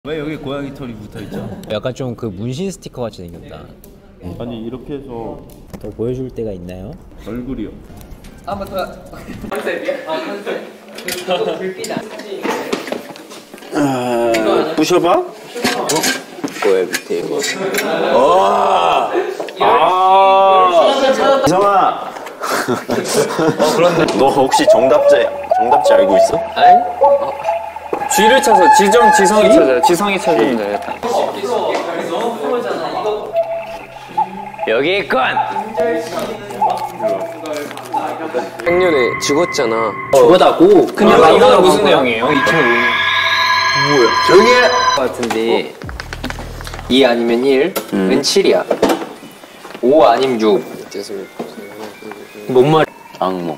왜 여기 고양이 털이 붙어있죠? 약간 좀 그 문신 스티커 같이 생겼다. 아니 이렇게 해서 더 보여줄 때가 있나요? 얼굴이요. 한번 더. 컨셉이야? 아 컨셉. 그 불빛 안. 부셔봐? 뭐야 밑에 이거? 이성아. 그런데 너 혹시 정답지 알고 있어? 아니? 쥐를 쳐서 지성이 찾아요. 지성이 찾으면 되겠다. 여기 있건! 작년에 죽었잖아. 저거다고? 근데 이거는 무슨 내용이에요? 2005년. 뭐야? 조용히 해! 같은데 2 아니면 1, 은 7이야. 5 아니면 6. 뭔 말? 악몽.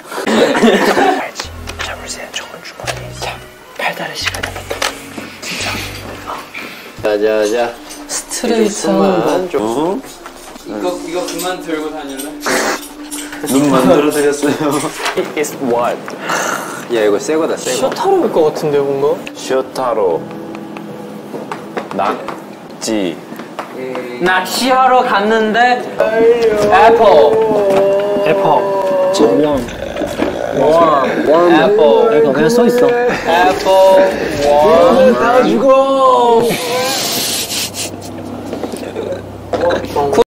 자물쇠는 좋은 주머니. 자, 팔다리 시간이 됐다. 진짜. 자자자. 스트레이트한 어? 이거 그만 들고 다닐래? 눈 만들어드렸어요. It's what? 야 이거 새거다 새거. 쇼타로일 것 같은데 뭔가? 쇼타로. 낙지. 낚시하러 갔는데 애플. 애플 그냥 써 있어. 애플. 다 죽어.